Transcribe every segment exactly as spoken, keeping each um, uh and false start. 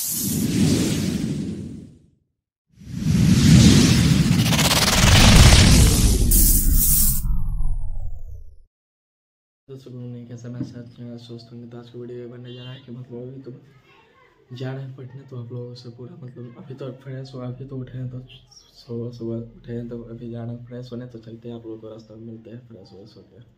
दोस्तों good morning, कैसा मैं सोचता हूँ कि आज का वीडियो बनने जा रहा है कि मतलब अभी तो जा रहे हैं पढ़ने। तो आप लोगों से पूरा मतलब अभी तो फ्रेश हो, अभी तो उठे हैं तो सुबह सुबह उठे हैं तो अभी जा रहे हैं फ्रेश होने। तो चलते हैं, आप लोगों को रास्ता में मिलते हैं फ्रेश व्रेश हो गया।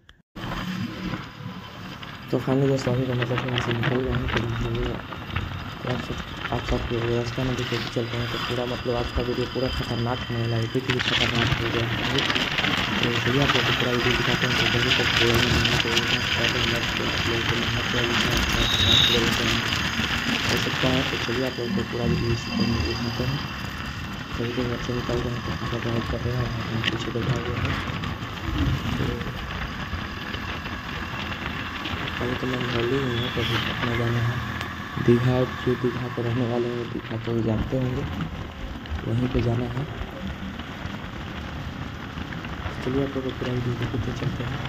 तो फाइनली दोस्तों अभी का मतलब यहाँ से निकल गए हैं। तो आप सब आप सब रास्ता में देखिए चलते हैं तो पूरा मतलब आज का वीडियो पूरा खतरनाक होने वाला है, क्योंकि खतरनाक हो गया है। तो चलिए आप लोग को पूरा वीडियो दिखाते हैं। तो जल्दी तक पूरा हो सकता है। तो चलिए आप लोग को पूरा वीडियो दिखाते हैं। कभी कभी अच्छे निकल रहे हैं तो पूरा बहुत कर रहे हैं, पीछे बैठा हुआ है। तो कभी तो मैं होली हुई है, कभी अपना जाना है दीघा। जो दीघा पर रहने वाले हैं दीघा तो जानते होंगे, वहीं पे जाना है। चलिए आप लोग को पूरा वीडियो देखते चलते हैं।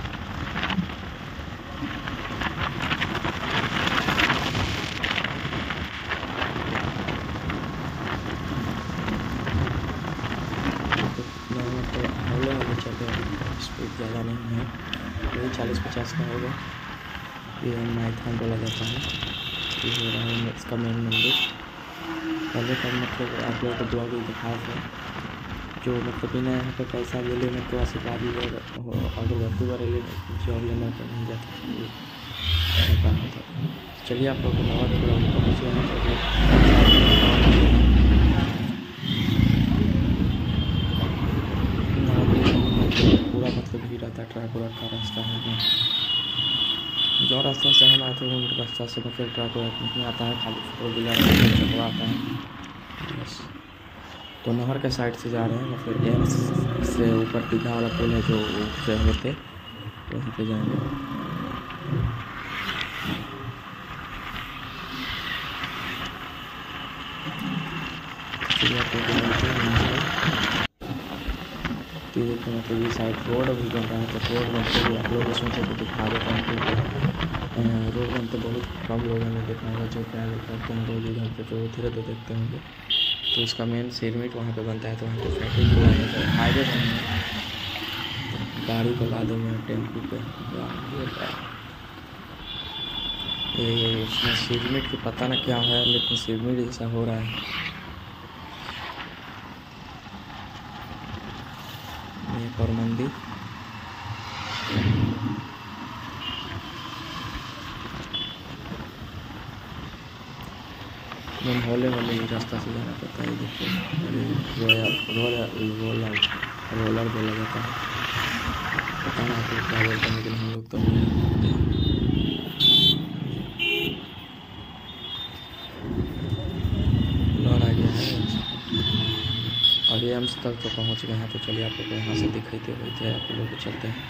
हौले हौले चलते हैं, स्पीड ज़्यादा नहीं है, वही चालीस पचास का होगा। ये माइथन बोला जाता है, ये हो रहा है इसका मेन मंदिर। पहले का मतलब आप लोगों को ब्लॉग भी दिखाया था, जो मतलब बिना यहाँ पे पैसा ले लेने तो आशीर्वाद लेगा, अगरबत्ती वगैरह लेना जॉब लेना तो नहीं जाता था। चलिए आप लोग को नवा पहुँच गए हैं। पूरा मतलब भीड़ रहता है, ट्रक व्रक का रास्ता है। जो रास्ता से हम आते हैं वो रास्ता से मतलब ट्रक व्रक नहीं आता है, खाली फोर व्हीलर चलवा आता है बस। तो नहर के साइड से जा रहे हैं, मतलब एम्स से ऊपर दीघा वाला पुल है जो से होते वहीं पे जाएंगे। तीन के मतलब ये साइड रोड अभी बन रहा है, तो रोड बनते हुए आप लोग को सोचे तो दिखा देता हूँ। क्योंकि रोड बनते बहुत कम लोगों ने देखा होगा, जो ट्रैवल करते हैं रोज इधर पे तो धीरे धीरे देखते होंगे। तो इसका मेन सिरमिट वहाँ पे बनता है, तो वहाँ पे फैक्ट्री खुला है, तो हाईवे बना है, गाड़ी को ला देंगे टेम्पू पे। ये इसमें सिरमिट की पता ना क्या है, लेकिन सिरमिट जैसा हो रहा है। एक और मंदिर एकदम हौले हौले रास्ता से जाना पड़ता है। देखिए रोयल रोयल रोलर रोलर बोला जाता है, पता ना आपको क्या बोलते हैं, लेकिन हम लोग तो लौट आ गया है और ये एम्स तक तो पहुंच गए हैं। तो चलिए आप लोग को यहाँ से दिखाते हुए आप लोग को चलते हैं।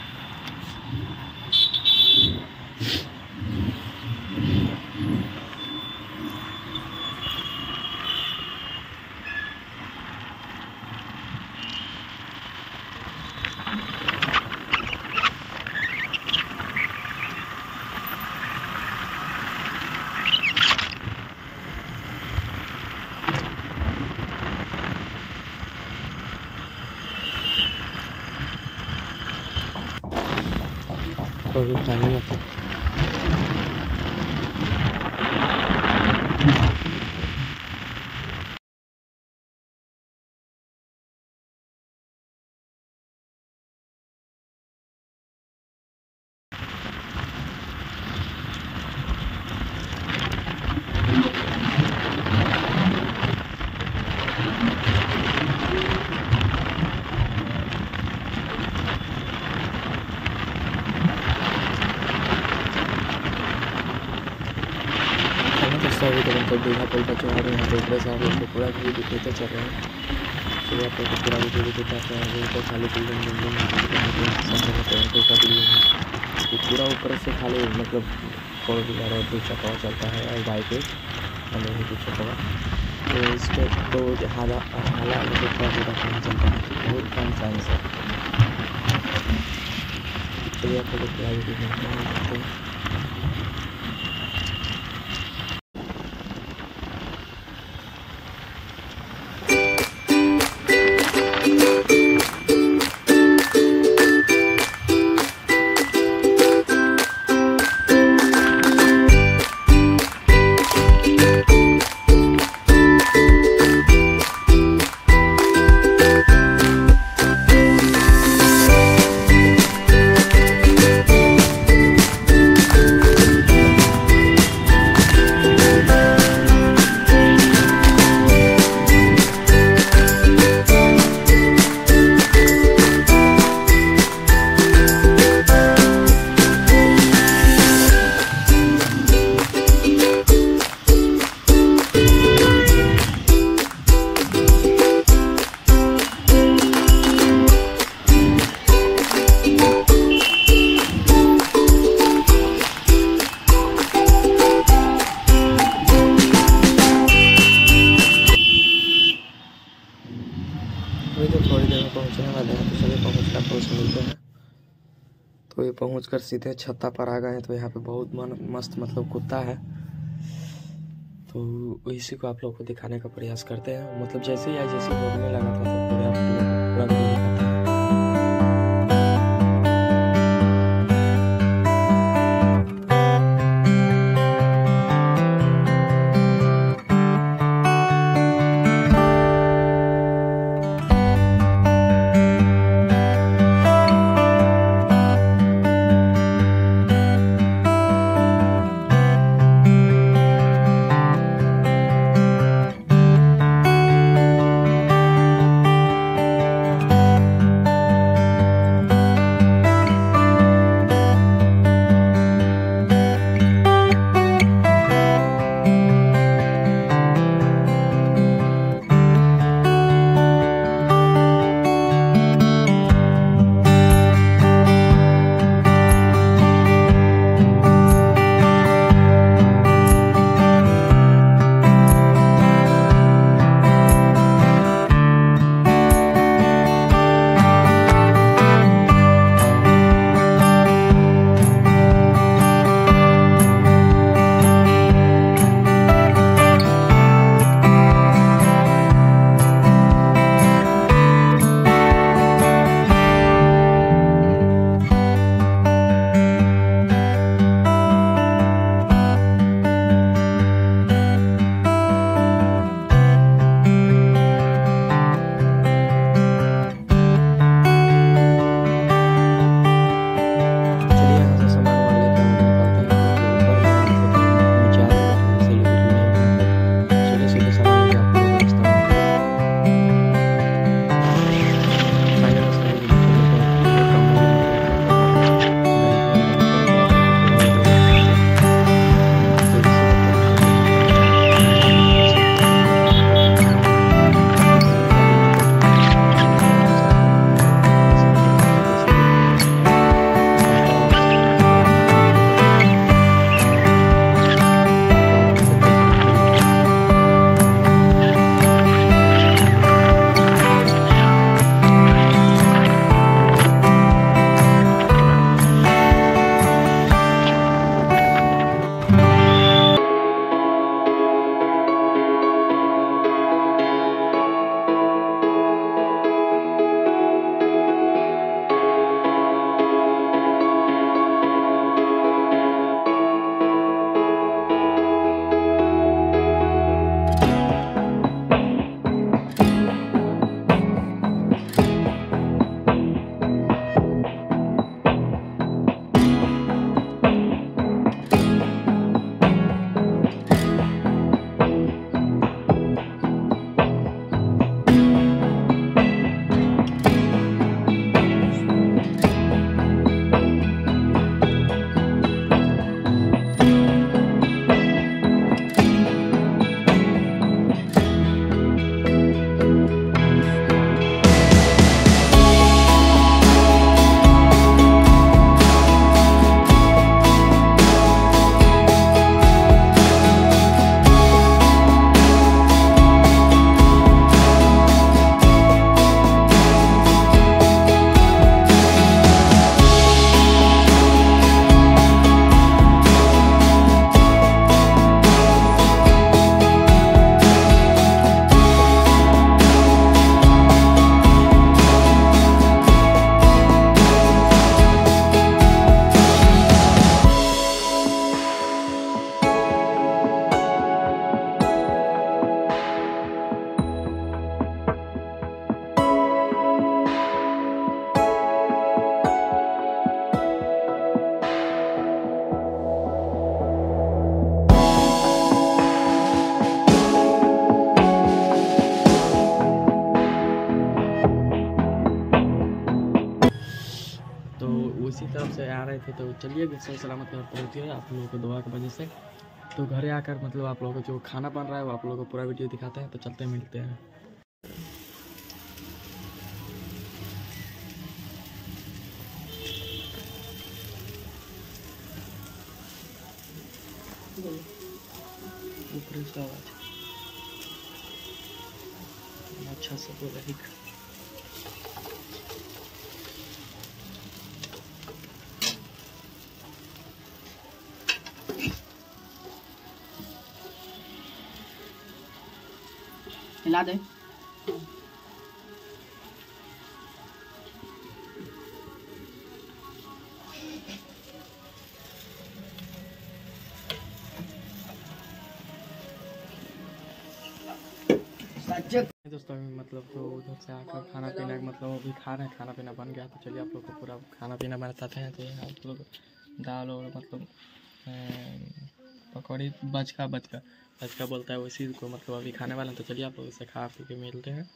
और पानी में अभी तो मतलब दीघा पुल पर चढ़ा रहे हैं, तो ऊपर से आप लोग को पूरा व्यू दिखाते चल रहे हैं। तो आप लोग को पूरा वीडियो दिखाते हैं। वो तो खाली बिल्डिंग बिल्डिंग का बिल्डिंग है, तो पूरा ऊपर से खाली मतलब फोर व्हीलर और दो चक्का चलता है और बाइक मतलब दो चक्का। तो इस पर तो हाला हाला पूरा पूरा काम चलता है, बहुत कम चांस है। चलिए आप लोग पूरा वीडियो देखते हैं। तो ये पहुंचकर सीधे छत्ता पर आ गए। तो यहाँ पे बहुत मन मस्त मतलब कुत्ता है, तो इसी को आप लोग को दिखाने का प्रयास करते हैं। मतलब जैसे ही आज जैसे भोगने लगा था तो पूरा पूरा वीडियो दिखाते हैं। उसी तरफ से आ रहे थे। तो चलिए सही सलामत घर पहुँचे आप लोगों को दुआ की वजह से। तो घरे आकर मतलब आप लोगों को जो खाना बन रहा है वो आप लोगों को पूरा वीडियो दिखाते हैं। तो चलते मिलते हैं। ऊपर से आवाज अच्छा से बोला ही। हिला दे। दोस्तों अभी मतलब तो उधर से आकर खाना पीना मतलब अभी खा रहे हैं, खाना पीना बन गया। तो चलिए आप लोग को पूरा खाना पीना बताते हैं। तो यहाँ आप लोग दाल और मतलब पकौड़ी बचका बचका बचका बोलता है उसी को मतलब अभी खाने वाले हैं। तो चलिए आप लोग इसे खा पी के मिलते हैं।